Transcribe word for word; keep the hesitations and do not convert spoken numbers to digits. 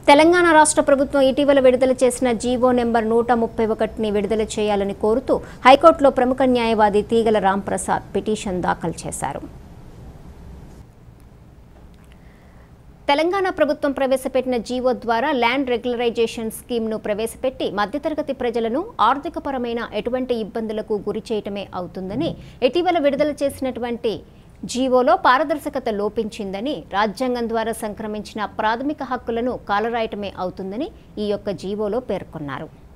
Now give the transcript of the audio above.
తెలంగాణ రాష్ట్ర ప్రభుత్వం ఇటీవల విడుదల చేసిన జీవో నెంబర్ నూట ముప్పై ఒకటిని విడుదల చేయాలని కోరుతూ హైకోర్టులో ప్రముఖ న్యాయవాది తీగల రాంప్రసాద్ పిటిషన్ దాఖలు చేశారు. తెలంగాణ ప్రభుత్వం ప్రవేశపెట్టిన జీవో ద్వారా ల్యాండ్ రెగ్యులరైజేషన్ స్కీమ్ను ప్రవేశపెట్టి మధ్యతరగతి ప్రజలను ఆర్థికపరమైన ఎటువంటి ఇబ్బందులకు గురి చేయటమే అవుతుందని, ఇటీవల విడుదల చేసినటువంటి జీవోలో పారదర్శకత లోపించిందని, రాజ్యాంగం ద్వారా సంక్రమించిన ప్రాథమిక హక్కులను కాలరాయటమే అవుతుందని ఈ యొక్క జీవోలో పేర్కొన్నారు.